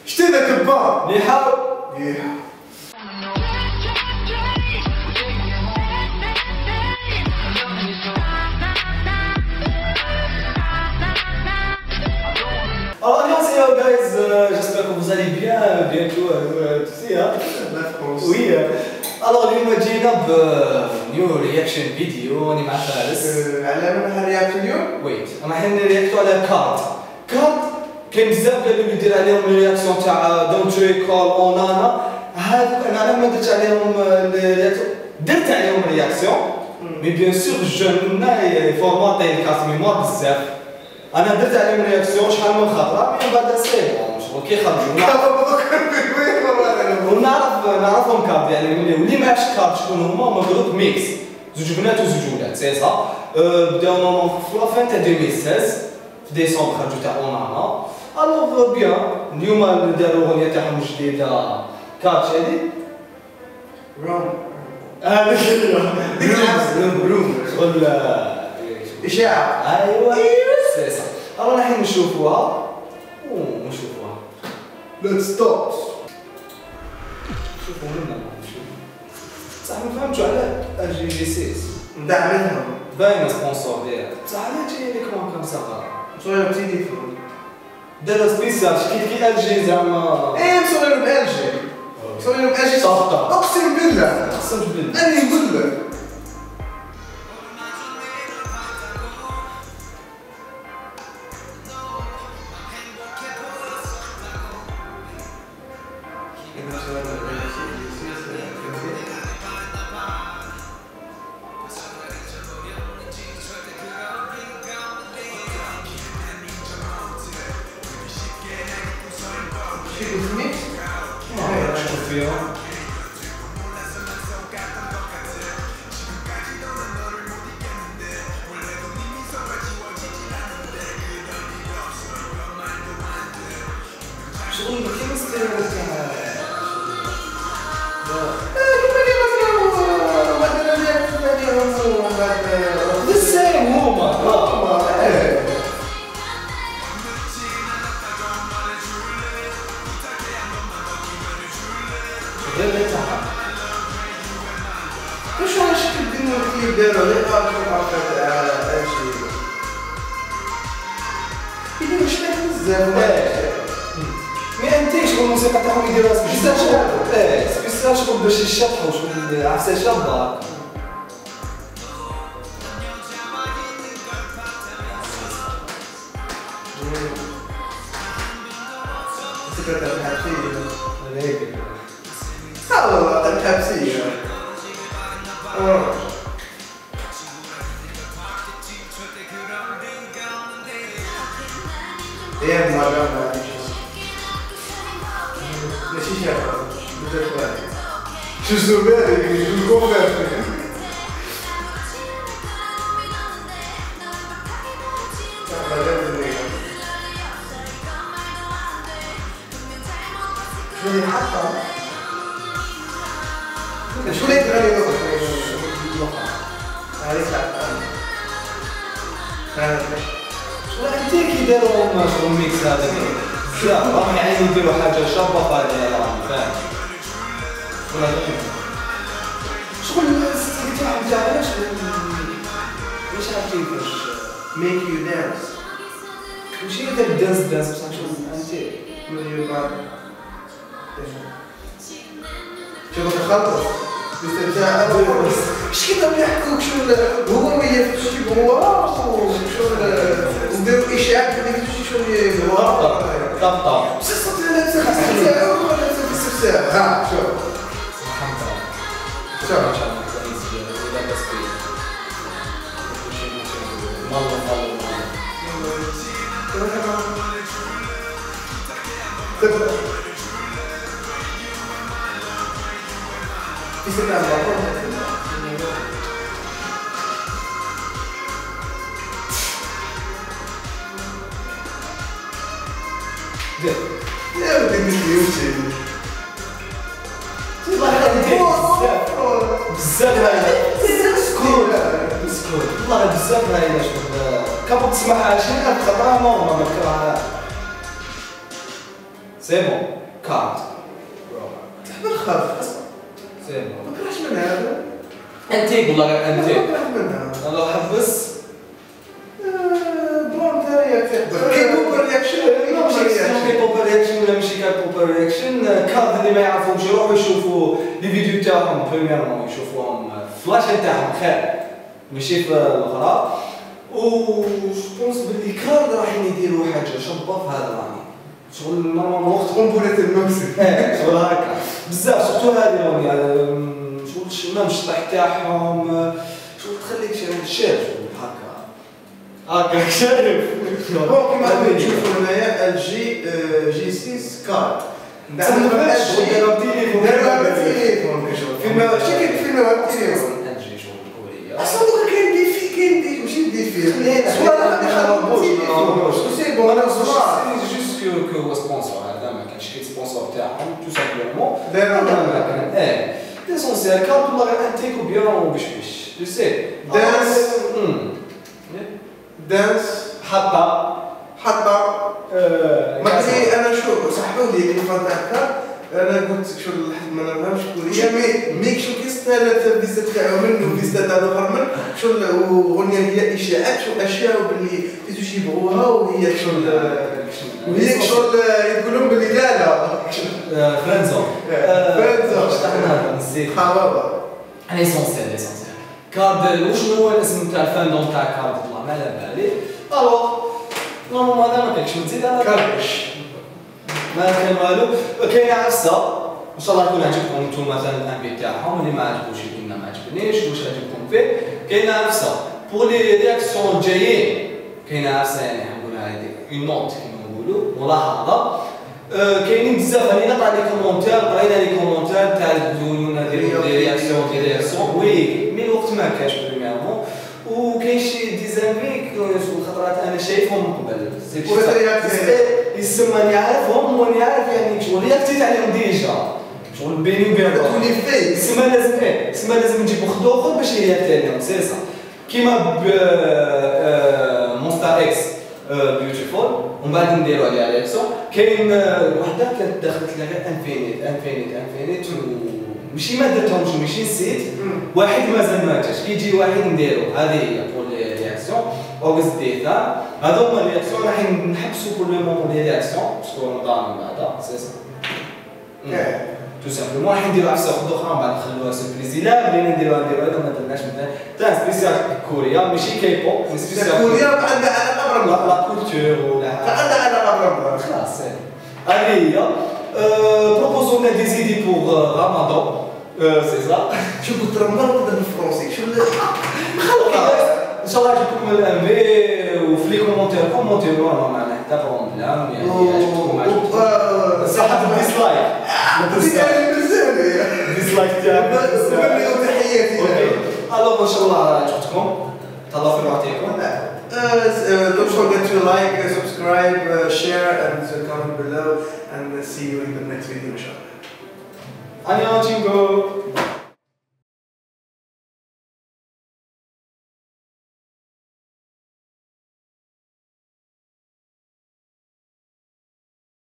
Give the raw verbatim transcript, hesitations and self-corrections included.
شتي ذاك البار اللي يحاول يحاول. Alors, annyeonghaseyo guys, euh, j'espère que vous allez bien, bientôt, euh, tu sais, hein. La France. Oui, euh, alors اليوم جينا ب نيو رياكشن فيديو راني مع فارس. على من هالرياكت اليوم؟ ويت، راح نرياكتو على كارت. كارت كاين بزاف قالوا لي دير عليهم الرياكسيون تاع دونت تري كول اون انا، هذوك انا ما درتش عليهم الرياكسيون، درت عليهم الرياكسيون، مي بيان سور الجون فورماتي الكارت ميموار بزاف. انا درت عليهم رياكسيون شحال من خطره مي بعد سي بون شغل كيخرجوا ونعرف نعرفهم كارت يعني واللي ما يعرفش كارت شكون هما هما جروب ميكس زوج بنات وزوج ولاد سي صا. بداو نورمالمون في لافان تاع ألفين وستة عشر في ديسمبر خرجوا تاع اونانا. الوغ بيان اليوم داروا اغنيه تاعهم جديده كارت هادي روم هذيك هي روم روم شغل اشاعه. ايوا سي صا. رانا رايحين نشوفوها ونشوفوها. ليتس ستوب. شوفوا منا نشوفوا بصح ما فهمتش على جي جي سيس ندعملهم باينه سبونسور ديالها بصح علاش جايه ليك كوم صغار صغير تيليفون داروا سبيسيال كي كي ال جي زعما ايه صغير ب جي صغير ب جي صافطه اقسم بالله اقسم بالله انا نقول لك شغل كيما ستيل تاع السيم هما واش هو الشكل ديالو كيف داروا لي قالوا عرفت هادشي يديروا شباب بزاف مي انت شغل الموسيقى تاعهم يديروها سبيسيال شغل ايه سبيسيال شغل باش يشطحوا شغل عفسه شابه فكرة الحبسية هذيك ها والله الحبسية ايه ما قالنا ماشي شافها بزاف واحد شو زبالي شو الكوفر شو اللي حطها؟ شو اللي تغني نقطة؟ هذيك العقل شغل انت كي داروا هما شغل ميكس هذاك بزاف راهم يعني يديروا حاجه شابه فهذا راهم فاهم شغل الستيل تاعهم تاع علاش واش عرفت كيفاش make you dance ماشي دار الدانس دانس بصح شغل انت شوف الخطر باستمتاع اش كيبداو يحكوك شو هو وهي في شي هو شو نديروا اشاعات ما كيديروش شو هو طبطب بصح صوت لابسه استمتاع ولا لابسه استمتاع ها شوف شوف استمتاع لا ودي نمشي بزاف هايله سكول سكول والله بزاف هايله شغل كابو تسمعها شي خطره نورمال ما تكرهها سي بون كارد تحب الخاف سي بون ما كرهش من هذا انتيك والله انتيك ما كره منها الله حبس بون ثاني كيبوب رياكشن كيبوب رياكشن ولا ماشي كيبوب رياكشن كارد اللي ما يعرفوش يروحوا يشوفوا لي فيديو تاعهم بريميرمون يشوفوهم فلاش تاعهم خير ماشي في الاخرى و جوبونس بلي كارد رايحين يديروا حاجه شابه في هذا راني شغل نورمالمون وقت قنبله الموسم ايه شغل هكا بزاف سورتو هذه الاغنيه شغل مام الشطح تاعهم شغل تخليك شارف هكا هكا شارف بون كيما تشوفوا هنايا ال جي جي ستة كارد دابا داروا تيليفون داروا تيليفون فيلم شي كاين فيلم تيليفون ال جي شغل كوريه اصلا دوكا كاين دي في كاين دي ماشي دي في صوالح غادي يخرجوا سي بون انا صغار جوست كو هو سبونسور هذا ما كانش كاين سبونسور تاعهم تو سامبلومون داروا ما كان ايه ليسونسيال كارد والله انتيكو بيان وبش بش تو سي دانس دانس حتى حتى ما تجي انا شو صححوا لي اللي فات هكا انا قلت شو لحد ما نفهمش كوريا مي ميك شو كيستاهل فيزا تاعو منه فيزا تاع الاخر من شو الاغنيه هي اشاعات شو اشياء باللي كيفاش يبغوها وهي شو وهي شو يقولون باللي لا لا فريندزون فريندزون شطحنا نسيت خرابه ليسونسيال ليسونسيال كارد وشنو هو الاسم تاع الفاندوم تاع كارد طلع ما على بالي الوغ نورمالمون هذا ما كاينش نزيد انا كاربش ما كان والو كاينه عفسه ان شاء الله يكون عجبكم انتم مثلا الانبي تاعهم اللي ما عجبوش يقولنا ما عجبنيش واش عجبكم فيه كاينه عفسه بور لي رياكسيون الجايين كاينه عفسه يعني نقولها هذيك اون نوت كيما نقولوا ملاحظه كاينين بزاف راني نقرا لي كومونتير قرينا لي كومونتير تاع بدون نديروا لي رياكسيون دي رياكسيون وي مي الوقت ما كاش بريميرمون وكاين شي ديزانفيك خطرات انا شايفهم من قبل يسمى عارفهم واني عارف يعني شغل رياكتيت عليهم ديجا شغل بيني وبين تولي فيك يسمى لازم ايه يسمى لازم نجيب واحد اخر باش يرياكتي عليهم سي سا كيما ب مونستر اكس بيوتيفول ومن بعد نديرو عليها رياكسيون كاين وحده كانت دخلت لها غير انفينيت انفينيت انفينيت ماشي ما درتهمش ماشي نسيت واحد مازال ما جاش كيجي واحد نديرو هذه هي بور لي رياكسيون اوغست ديثان هذو هما الرياكسيون راح نحبسوا كل مومون لي رياكسيون باسكو رمضان من بعد سي سا تو سامبلومون راح نديرو عفسه وحده اخرى من بعد نخلوها سيربريزي لا بغينا نديروها نديروها هذا ما درناش مثلا تاع سبيسيال كوريا ماشي كايبوب سبيسيال كوريا عندها علاقه لا لا كولتور ولا عندها علاقه خلاص هذه هي بروبوزو لنا دي زيدي بور رمضان سي سا شو قلت رمضان تهضر بالفرنسي شو ان شاء الله يعجبكم الام في وفي لي كومونتير كومونتيرو معنا حتى بروبلام يعني عجبكم عجبكم صح الديسلايك ديسلايك تاعك تحياتي الو ان شاء الله عجبتكم تهلاو في بعضيكم don't forget to like, subscribe, uh, share and comment below and see you in the next video inshallah. 안녕 친구.